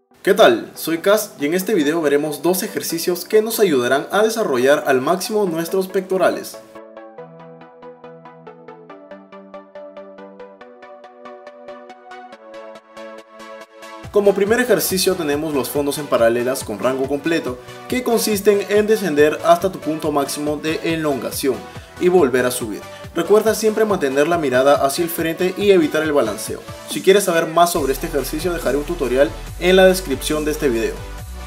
¿Qué tal? Soy Cas y en este video veremos dos ejercicios que nos ayudarán a desarrollar al máximo nuestros pectorales. Como primer ejercicio tenemos los fondos en paralelas con rango completo, que consisten en descender hasta tu punto máximo de elongación y volver a subir. Recuerda siempre mantener la mirada hacia el frente y evitar el balanceo. Si quieres saber más sobre este ejercicio dejaré un tutorial en la descripción de este video.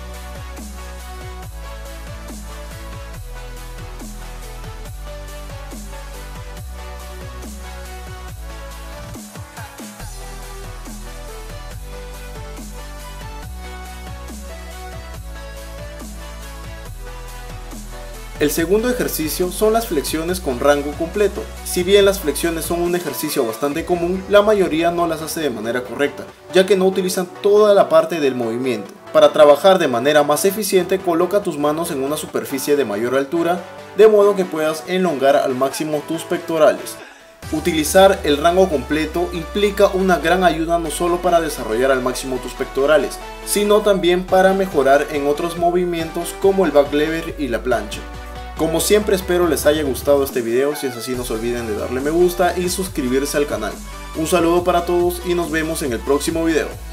El segundo ejercicio son las flexiones con rango completo. Si bien las flexiones son un ejercicio bastante común, la mayoría no las hace de manera correcta, ya que no utilizan toda la parte del movimiento. Para trabajar de manera más eficiente, coloca tus manos en una superficie de mayor altura, de modo que puedas elongar al máximo tus pectorales. Utilizar el rango completo implica una gran ayuda no solo para desarrollar al máximo tus pectorales, sino también para mejorar en otros movimientos como el back lever y la plancha. Como siempre espero les haya gustado este video, si es así no se olviden de darle me gusta y suscribirse al canal. Un saludo para todos y nos vemos en el próximo video.